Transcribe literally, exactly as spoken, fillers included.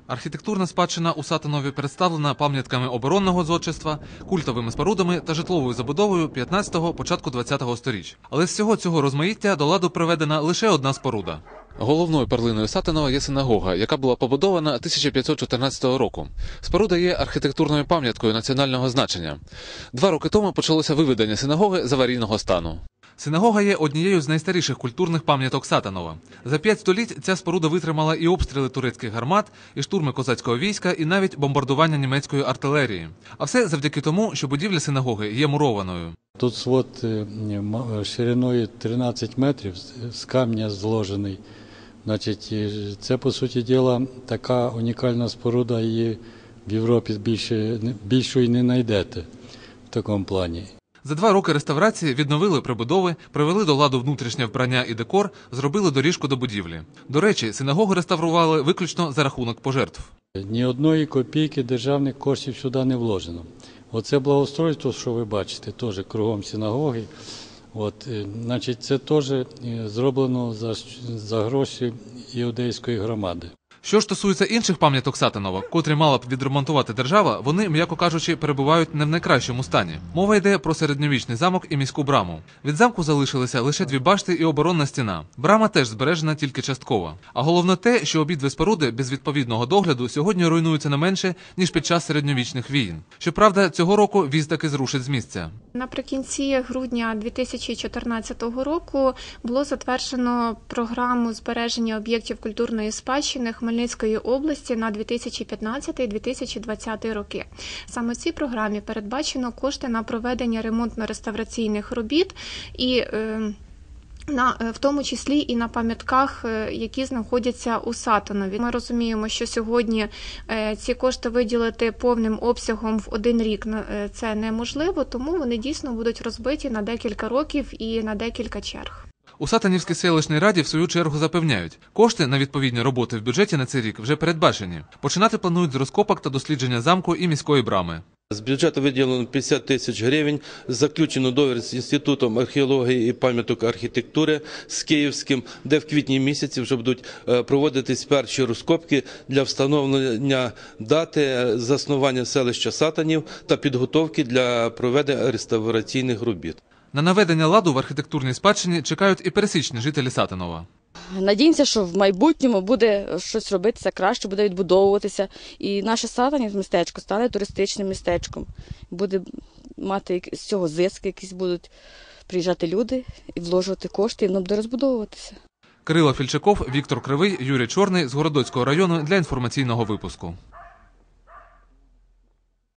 Архітектурна спадщина у Сатанові представлена пам'ятками оборонного зодчества, культовими спорудами та житловою забудовою п'ятнадцятого – початку двадцятого сторіч. Але з всього цього розмаїття до ладу приведена лише одна споруда. Головною перлиною Сатанова є синагога, яка була побудована тисяча п'ятсот чотирнадцятого року. Споруда є архітектурною пам'яткою національного значення. Два роки тому почалося виведення синагоги з аварійного стану. Синагога є однією з найстаріших культурних пам'яток Сатанова. За п'ять століть ця споруда витримала і обстріли турецьких гармат, і штурми козацького війська, і навіть бомбардування німецької артилерії. А все завдяки тому, що будівля синагоги є мурованою. Тут свод шириною тринадцять метрів, з камня зложений. Значить, це, по суті діла, така унікальна споруда, її в Європі більше, більшої не знайдете в такому плані. За два роки реставрації відновили прибудови, привели до ладу внутрішнє вбрання і декор, зробили доріжку до будівлі. До речі, синагогу реставрували виключно за рахунок пожертв. Ні одної копійки державних коштів сюди не вложено. Оце благоустройство, що ви бачите, теж кругом синагоги. От, значить, це теж зроблено за, за гроші іудейської громади. Що ж стосується інших пам'яток Сатанова, котрі мала б відремонтувати держава, вони, м'яко кажучи, перебувають не в найкращому стані. Мова йде про середньовічний замок і міську браму. Від замку залишилися лише дві башти і оборонна стіна. Брама теж збережена тільки частково. А головне те, що обидві споруди без відповідного догляду сьогодні руйнуються не менше, ніж під час середньовічних війн. Щоправда, цього року віз таки зрушить з місця. Наприкінці грудня дві тисячі чотирнадцятого року було затверджено програму збереження об'єктів культурної спадщини Хмельницької області на дві тисячі п'ятнадцятий - дві тисячі двадцятий роки. Саме в цій програмі передбачено кошти на проведення ремонтно-реставраційних робіт і е, На, в тому числі і на пам'ятках, які знаходяться у Сатанові. Ми розуміємо, що сьогодні ці кошти виділити повним обсягом в один рік – це неможливо, тому вони дійсно будуть розбиті на декілька років і на декілька черг. У Сатанівській селищній раді в свою чергу запевняють, кошти на відповідні роботи в бюджеті на цей рік вже передбачені. Починати планують з розкопок та дослідження замку і міської брами. З бюджету виділено п'ятдесят тисяч гривень, заключено договір з Інститутом археології і пам'яток архітектури з Київським, де в квітні місяці вже будуть проводитись перші розкопки для встановлення дати заснування селища Сатанів та підготовки для проведення реставраційних робіт. На наведення ладу в архітектурній спадщині чекають і пересічні жителі Сатанова. Надіємося, що в майбутньому буде щось робитися краще, буде відбудовуватися. І наше Сатанів містечко стане туристичним містечком. Буде мати з цього зиск, якісь будуть приїжджати люди і вложувати кошти, і воно буде розбудовуватися. Кирило Фільчаков, Віктор Кривий, Юрій Чорний з Городоцького району для інформаційного випуску.